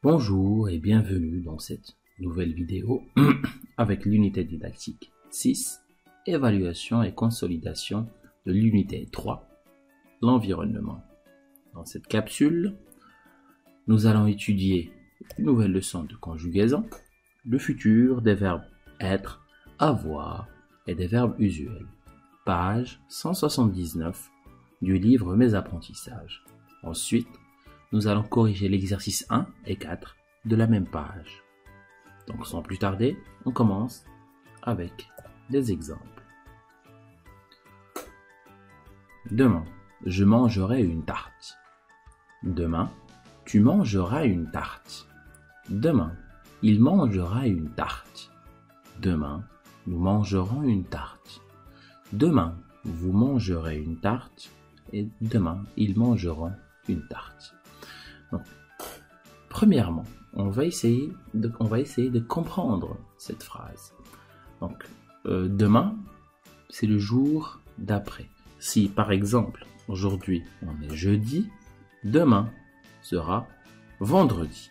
Bonjour et bienvenue dans cette nouvelle vidéo avec l'unité didactique 6, évaluation et consolidation de l'unité 3, l'environnement. Dans cette capsule, nous allons étudier une nouvelle leçon de conjugaison, le futur des verbes être, avoir et des verbes usuels. Page 179 du livre Mes apprentissages. Ensuite, nous allons corriger l'exercice 1 et 4 de la même page. Donc sans plus tarder, on commence avec des exemples. Demain, je mangerai une tarte. Demain, tu mangeras une tarte. Demain, il mangera une tarte. Demain, nous mangerons une tarte. Demain, vous mangerez une tarte. Et demain, ils mangeront une tarte. Donc, premièrement, on va essayer de comprendre cette phrase. Donc, demain, c'est le jour d'après. Si, par exemple, aujourd'hui, on est jeudi, demain sera vendredi.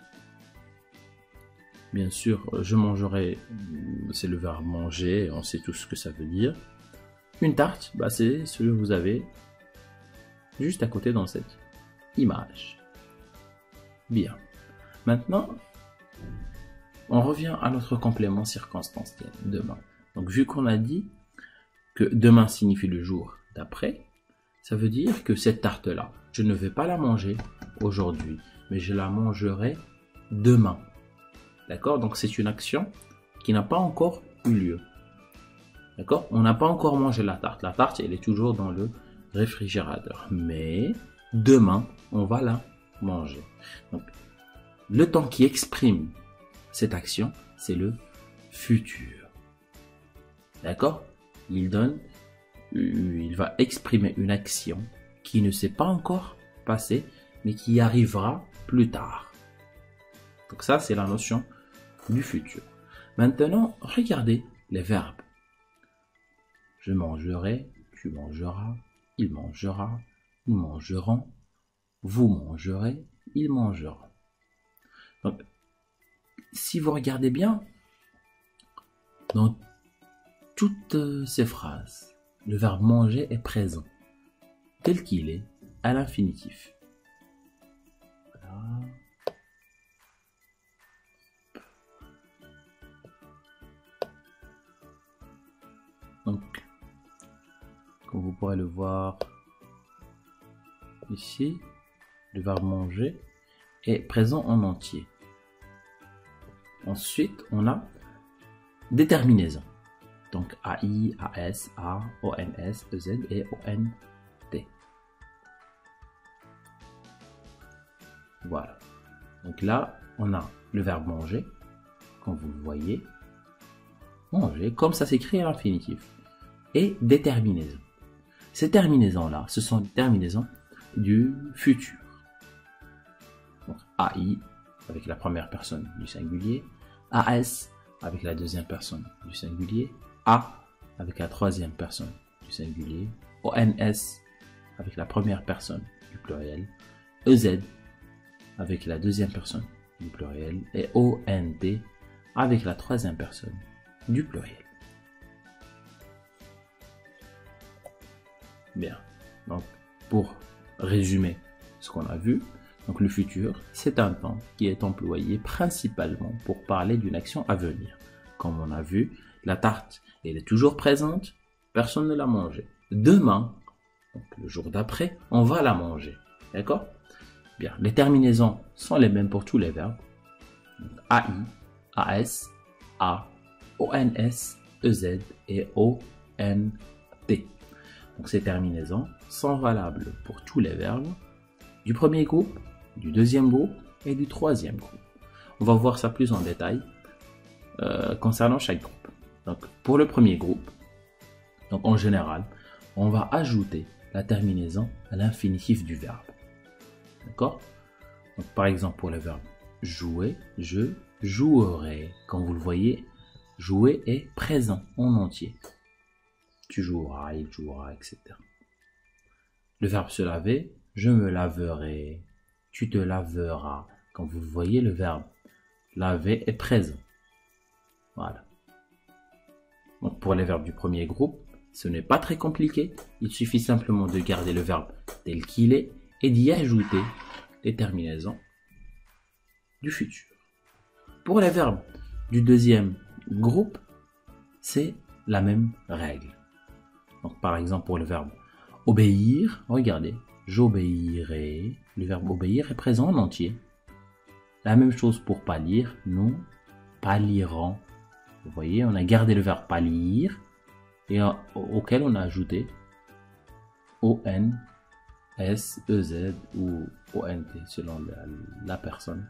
Bien sûr, je mangerai, c'est le verbe manger, on sait tout ce que ça veut dire. Une tarte, c'est ce que vous avez juste à côté dans cette image. Bien. Maintenant, on revient à notre complément circonstanciel, demain. Donc, vu qu'on a dit que demain signifie le jour d'après, ça veut dire que cette tarte-là, je ne vais pas la manger aujourd'hui, mais je la mangerai demain. D'accord? Donc, c'est une action qui n'a pas encore eu lieu. D'accord? On n'a pas encore mangé la tarte. La tarte, elle est toujours dans le réfrigérateur. Mais demain, on va la manger. Donc, le temps qui exprime cette action, c'est le futur. D'accord? Il va exprimer une action qui ne s'est pas encore passée, mais qui arrivera plus tard. Donc ça, c'est la notion du futur. Maintenant, regardez les verbes. Je mangerai, tu mangeras, il mangera, nous mangerons, vous mangerez, ils mangeront. Donc, si vous regardez bien, dans toutes ces phrases, le verbe manger est présent, tel qu'il est, à l'infinitif. Voilà. Donc, comme vous pourrez le voir ici, le verbe manger est présent en entier. Ensuite, on a déterminaison. Donc, AI, AS, A, ONS, EZ et ONT. Voilà. Donc là, on a le verbe manger, comme vous le voyez. Manger, comme ça s'écrit à l'infinitif. Et déterminaison. Ces terminaisons-là, ce sont des terminaisons du futur. Donc, AI avec la première personne du singulier, AS avec la deuxième personne du singulier, A avec la troisième personne du singulier, ONS avec la première personne du pluriel, EZ avec la deuxième personne du pluriel et ONT avec la troisième personne du pluriel. Bien, donc pour résumer ce qu'on a vu, donc le futur, c'est un temps qui est employé principalement pour parler d'une action à venir. Comme on a vu, la tarte, elle est toujours présente, personne ne l'a mangée. Demain, donc le jour d'après, on va la manger. D'accord? Bien, les terminaisons sont les mêmes pour tous les verbes. Donc, AI, AS, A, ONS, EZ et ONT. Donc ces terminaisons sont valables pour tous les verbes du premier groupe, du deuxième groupe et du troisième groupe. On va voir ça plus en détail concernant chaque groupe. Donc pour le premier groupe, donc en général, on va ajouter la terminaison à l'infinitif du verbe. D'accord? Donc par exemple pour le verbe jouer, je jouerai. Comme vous le voyez, jouer est présent en entier. Tu joueras, il jouera, etc. Le verbe se laver, je me laverai, tu te laveras, Quand vous voyez le verbe laver est présent. Voilà. Donc pour les verbes du premier groupe, ce n'est pas très compliqué. Il suffit simplement de garder le verbe tel qu'il est et d'y ajouter les terminaisons du futur. Pour les verbes du deuxième groupe, c'est la même règle. Donc par exemple pour le verbe obéir, regardez, j'obéirai. Le verbe obéir est présent en entier. La même chose pour pâlir, nous pâlirons. Vous voyez, on a gardé le verbe pâlir et auquel on a ajouté O-N, S, E-Z ou O-N-T selon la personne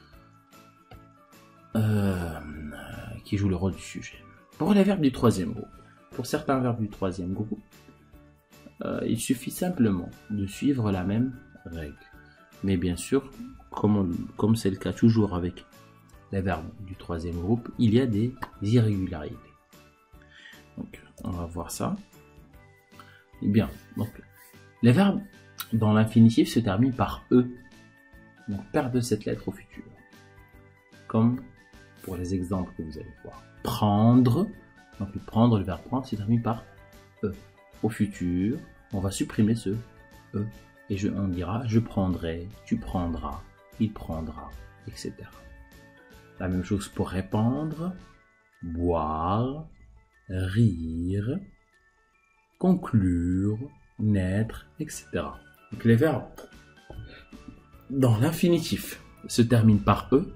qui joue le rôle du sujet. Pour les verbes du troisième groupe, pour certains verbes du troisième groupe, il suffit simplement de suivre la même règle. Mais bien sûr, comme c'est le cas toujours avec les verbes du troisième groupe, il y a des irrégularités. Donc, on va voir ça. Eh bien, donc, les verbes dans l'infinitif se terminent par E. Donc, perdez cette lettre au futur. Comme pour les exemples que vous allez voir. Prendre, donc prendre, le verbe prendre se termine par E. Au futur, on va supprimer ce E. Et on dira je prendrai, tu prendras, il prendra, etc. La même chose pour répandre, boire, rire, conclure, naître, etc. Donc les verbes dans l'infinitif se terminent par E.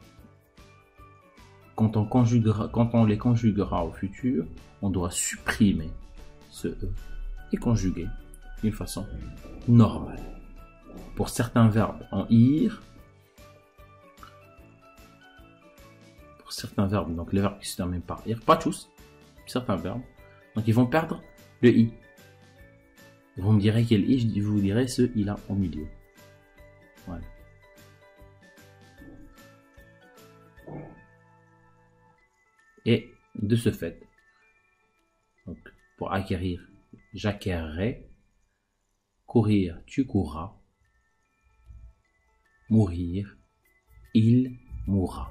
Quand on les conjuguera au futur, on doit supprimer ce E et conjuguer d'une façon normale. Pour certains verbes en ir, pour certains verbes, donc les verbes qui se terminent par ir, pas tous, certains verbes, donc ils vont perdre le i. Vous me direz quel i, je vous dirai ce i là au milieu. Voilà. Et de ce fait, donc pour acquérir, j'acquerrai, courir, tu courras, mourir, il mourra.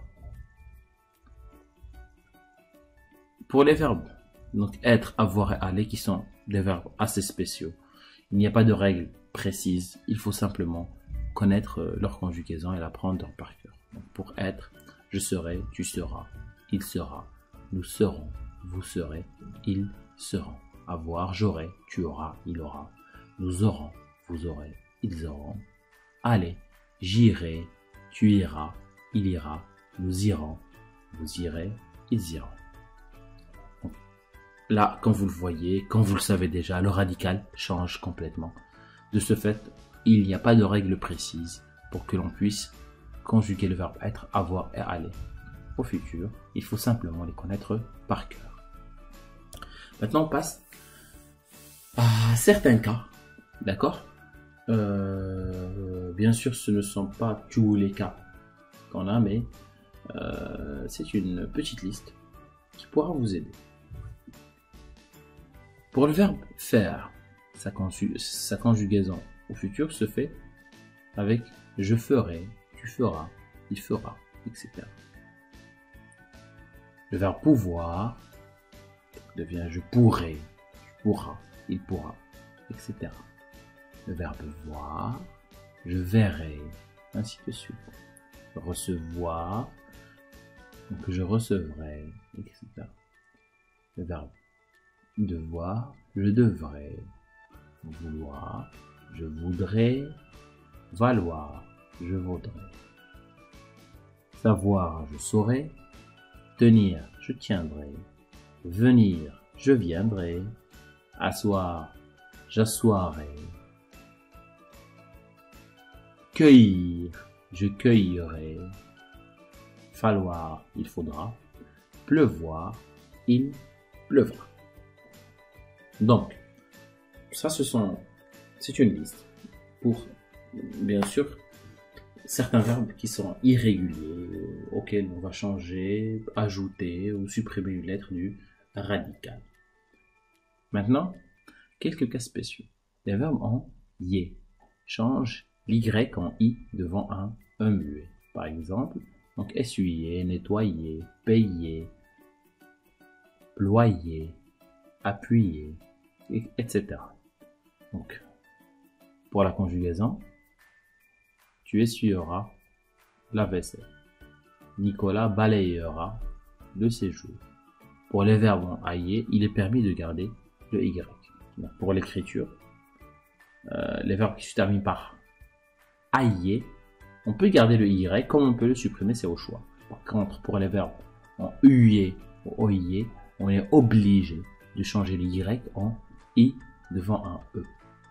Pour les verbes, donc être, avoir et aller, qui sont des verbes assez spéciaux, il n'y a pas de règle précise, il faut simplement connaître leur conjugaison et l'apprendre par cœur. Donc pour être, je serai, tu seras, il sera, nous serons, vous serez, ils seront. Avoir, j'aurai, tu auras, il aura, nous aurons, vous aurez, ils auront. Aller, j'irai, tu iras, il ira, nous irons, vous irez, ils iront. Là, quand vous le voyez, quand vous le savez déjà, le radical change complètement. De ce fait, il n'y a pas de règle précise pour que l'on puisse conjuguer le verbe être, avoir et aller. Au futur, il faut simplement les connaître par cœur. Maintenant, on passe à certains cas, d'accord? Bien sûr, ce ne sont pas tous les cas qu'on a, mais c'est une petite liste qui pourra vous aider. Pour le verbe faire, sa conjugaison au futur se fait avec je ferai, tu feras, il fera, etc. Le verbe pouvoir devient je pourrai, tu pourras, il pourra, etc. Le verbe voir, je verrai, ainsi de suite. Recevoir, donc je recevrai, etc. Le verbe devoir, je devrais. Vouloir, je voudrais. Valoir, je vaudrais. Savoir, je saurai. Tenir, je tiendrai. Venir, je viendrai. Asseoir, j'assoirai. Cueillir, je cueillerai. Falloir, il faudra. Pleuvoir, il pleuvra. Donc, ça c'est une liste pour, bien sûr, certains verbes qui sont irréguliers, auxquels on va changer, ajouter ou supprimer une lettre du radical. Maintenant, quelques cas spéciaux. Les verbes en yé changent l'y en i devant un muet. par exemple. Donc, essuyer, nettoyer, payer, ployer, appuyer, etc. Donc, pour la conjugaison, tu essuieras la vaisselle. Nicolas balayera le séjour. Pour les verbes en aillé, il est permis de garder le Y. Donc, pour l'écriture, les verbes qui se terminent par aillé, on peut garder le Y, comme on peut le supprimer, c'est au choix. Par contre, pour les verbes en uyé ou oyé, on est obligé de changer le Y en I devant un E.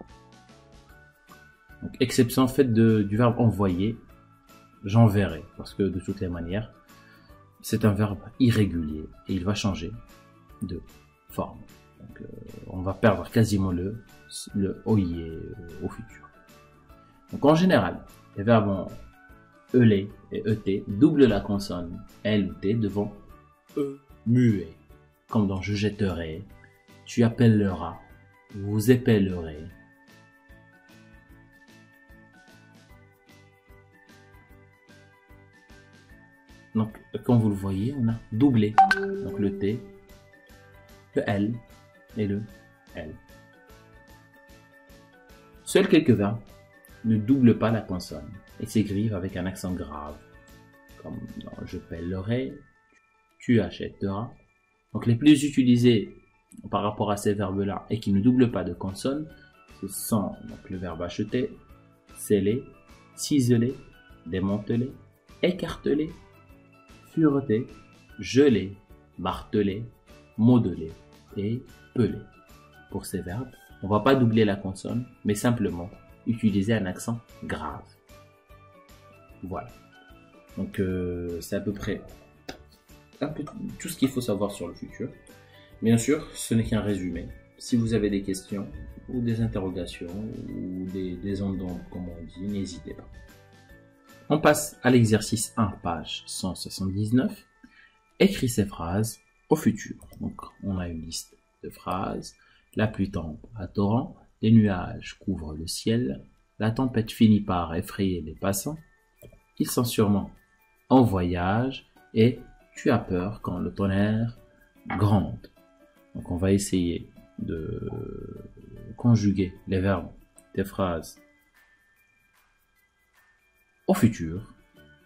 Donc, exception faite du verbe envoyer, j'enverrai, parce que de toutes les manières, c'est un verbe irrégulier et il va changer de forme. Donc, on va perdre quasiment le oyé au futur. Donc, en général, les verbes en ELé et ET doublent la consonne L ou T devant E muet, comme dans je jetterai, tu appelleras, vous épellerez. Donc, comme vous le voyez, on a doublé. Donc, le T, le L et le L. Seuls quelques verbes ne doublent pas la consonne et s'écrivent avec un accent grave, comme dans je pèlerai, tu achèteras. Donc, les plus utilisés par rapport à ces verbes-là et qui ne doublent pas de consonne, ce sont donc, le verbe acheter, sceller, ciseler, démanteler, écarteler, fureter, geler, marteler, modeler et peler. Pour ces verbes, on ne va pas doubler la consonne, mais simplement utiliser un accent grave. Voilà. Donc, c'est à peu près un peu tout ce qu'il faut savoir sur le futur. Bien sûr, ce n'est qu'un résumé. Si vous avez des questions ou des interrogations ou des ondes d'ombre, comme on dit, n'hésitez pas. On passe à l'exercice 1, page 179. Écris ces phrases au futur. Donc, on a une liste de phrases. La pluie tombe à torrent, les nuages couvrent le ciel, la tempête finit par effrayer les passants. Ils sont sûrement en voyage et tu as peur quand le tonnerre gronde. Donc, on va essayer de conjuguer les verbes des phrases au futur.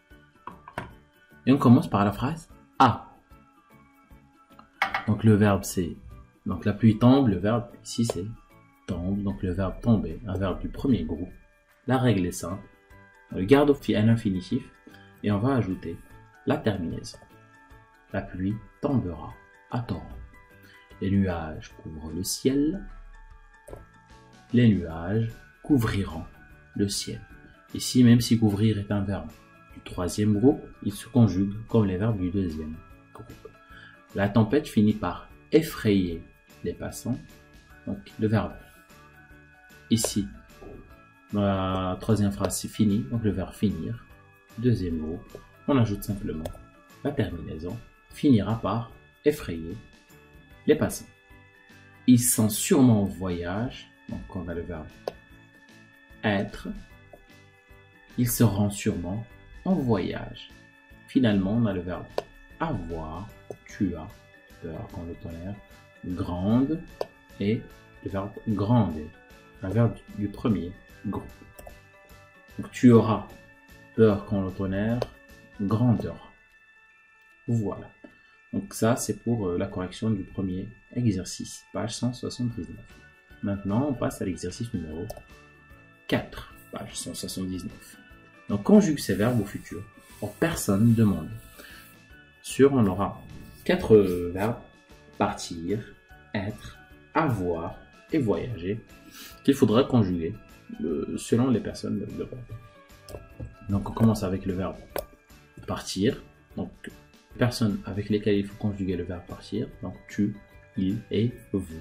Et on commence par la phrase A. Donc, le verbe c'est, donc la pluie tombe, le verbe ici c'est tombe, donc le verbe tomber, un verbe du premier groupe. La règle est simple. On garde un infinitif et on va ajouter la terminaison. La pluie tombera à torrent. Les nuages couvrent le ciel. Les nuages couvriront le ciel. Ici, même si couvrir est un verbe du troisième groupe, il se conjugue comme les verbes du deuxième groupe. La tempête finit par effrayer les passants. Donc, le verbe ici, dans la troisième phrase, c'est fini. Donc, le verbe finir, deuxième groupe, on ajoute simplement la terminaison, finira par effrayer les passants. Ils sont sûrement en voyage. Donc, on a le verbe être. Ils seront sûrement en voyage. Finalement, on a le verbe avoir. Tu as peur quand le tonnerre gronde. Et le verbe gronder. Un verbe du premier groupe. Donc, tu auras peur quand le tonnerre grandera. Voilà. Donc ça, c'est pour la correction du premier exercice, page 179. Maintenant, on passe à l'exercice numéro 4, page 179. Donc, conjugue ces verbes au futur, en personne demande. On aura 4 verbes, partir, être, avoir et voyager, qu'il faudra conjuguer selon les personnes de verbe. Donc, on commence avec le verbe partir. Donc, personnes avec lesquelles il faut conjuguer le verbe partir. Donc, tu, il et vous.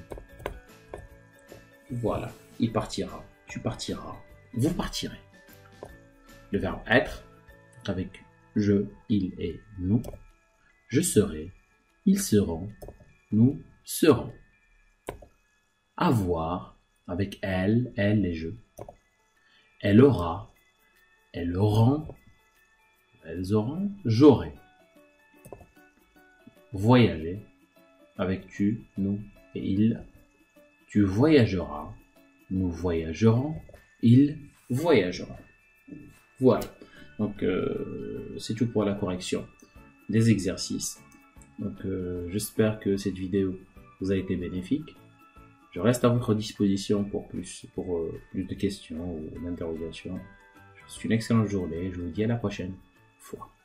Voilà. Il partira, tu partiras, vous partirez. Le verbe être, avec je, il et nous. Je serai, ils seront, nous serons. Avoir, avec elle et je. Elle aura, elles auront, elles auront, j'aurai. Voyager avec tu, nous et il. Tu voyageras, nous voyagerons, il voyagera. Voilà. Donc c'est tout pour la correction des exercices. Donc j'espère que cette vidéo vous a été bénéfique. Je reste à votre disposition pour plus de questions ou d'interrogations. Je vous souhaite une excellente journée. Je vous dis à la prochaine fois.